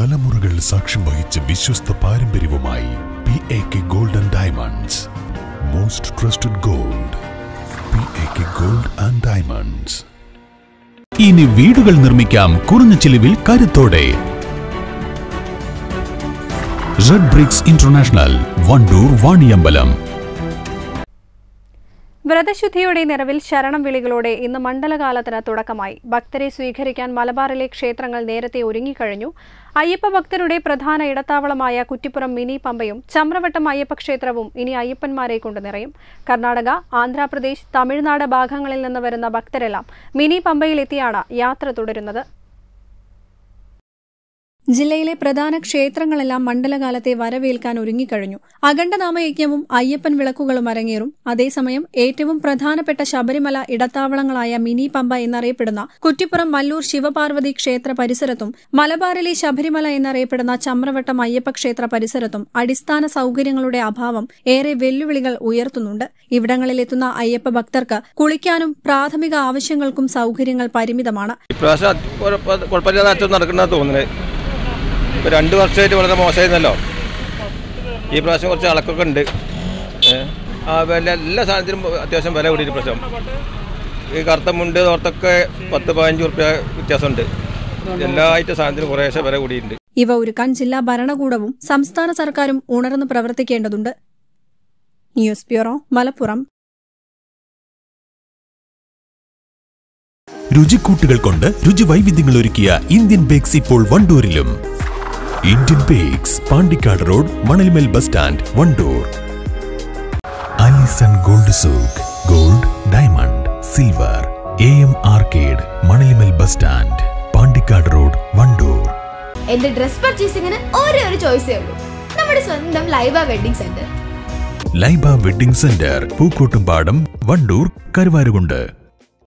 തലമുറകൾ സാക്ഷ്യം വഹിച്ച വിശ്വസ്ത പാരമ്പര്യവുമായി PAK Gold and Diamonds. Most trusted gold. PAK Gold and Diamonds. ഇനി വീടുകൾ നിർമ്മിക്കാം കുറഞ്ഞ ചിലവിൽ കരുത്തോടെ. Red bricks international, Wandoor, Vaniyambalam. വ്രതശുദ്ധിയുടെ നിറവിൽ ശരണം വിളികളോടെ ഇന്ന് മണ്ഡലകാലത്തിന് തുടക്കമായി. ഭക്തരെ സ്വീകരിക്കാൻ മലബാറിലെ ക്ഷേത്രങ്ങൾ നേരത്തെ ഒരുങ്ങിക്കഴിഞ്ഞു. അയ്യപ്പ ഭക്തരുടെ പ്രധാന ഇടത്താവളമായ കുറ്റിപ്പുറം മിനി പമ്പയും ചമ്രവട്ടം അയ്യപ്പ ക്ഷേത്രവും ഇനി അയ്യപ്പന്മാരെ കൊണ്ട് നിറയും. കർണാടക, ആന്ധ്രാപ്രദേശ്, തമിഴ്നാട് ഭാഗങ്ങളിൽ നിന്ന് വരുന്ന ഭക്തരെല്ലാം മിനി പമ്പയിലെത്തിയാണ് യാത്ര തുടരുന്നത്. ജില്ലയിലെ പ്രധാന ക്ഷേത്രങ്ങളെല്ലാം മണ്ഡലകാലത്തെ വരവേൽക്കാൻ ഒരുങ്ങിക്കഴിഞ്ഞു. അഖണ്ഡനാമയജ്ഞവും അയ്യപ്പൻ വിളക്കുകളും അരങ്ങേറും. അതേസമയം ഏറ്റവും പ്രധാനപ്പെട്ട ശബരിമല ഇടത്താവളങ്ങളായ മിനി പമ്പ എന്നറിയപ്പെടുന്ന കുറ്റിപ്പുറം മല്ലൂർ ശിവപാർവതി ക്ഷേത്ര പരിസരത്തും മലബാറിലെ ശബരിമല എന്നറിയപ്പെടുന്ന ചമ്രവട്ടം അയ്യപ്പ ക്ഷേത്ര പരിസരത്തും അടിസ്ഥാന സൌകര്യങ്ങളുടെ അഭാവം ഏറെ വെല്ലുവിളികൾ ഉയർത്തുന്നുണ്ട്. ഇവിടങ്ങളിലെത്തുന്ന അയ്യപ്പ ഭക്തർക്ക് കുളിക്കാനും പ്രാഥമിക ആവശ്യങ്ങൾക്കും സൌകര്യങ്ങൾ പരിമിതമാണ്. 2 വർഷമായിട്ട് വളരെ മോശമായിരുന്നല്ലോ. ഈ പ്രാവശ്യം കുറച്ച് അളക്കൊക്കെ ഉണ്ട്. എല്ലാ സാധനത്തിനും അത്യാവശ്യം വില കൂടിയൊരു പ്രശ്നം. ഈ കറുത്ത മുണ്ട് തോർത്തൊക്കെ 10-15 റുപ്യ വ്യത്യാസമുണ്ട്. എല്ലാ ഐറ്റം സാധനത്തിനും കുറേശ്ശെ വില കൂടിയിട്ടുണ്ട്. ഇവ ഒരുക്കാൻ ജില്ലാ ഭരണകൂടവും സംസ്ഥാന സർക്കാരും ഉണർന്ന് പ്രവർത്തിക്കേണ്ടതുണ്ട്. News bureau, Malappuram. രുചിക്കൂട്ടുകൾ കൊണ്ട് രുചി വൈവിധ്യങ്ങൾ ഒരുക്കിയ ഇന്ത്യൻ ബേക്സ് ഇപ്പോൾ വണ്ടൂരിലും. Indian bakes, Pandikkad road, Manalmel bus stand, Wandoor. Allison gold souk, gold, diamond, silver. AM arcade, Manalmel bus stand, Pandikkad road, Wandoor. എന്റെ ഡ്രസ് പർച്ചേസിംഗിന് ഒരേ ഒരു ചോയ്സേ ഉള്ളൂ, നമ്മുടെ സ്വന്തം Laiba wedding centre. Laiba wedding centre, Pookkottumpadam, Wandoor, Karuvarakundu.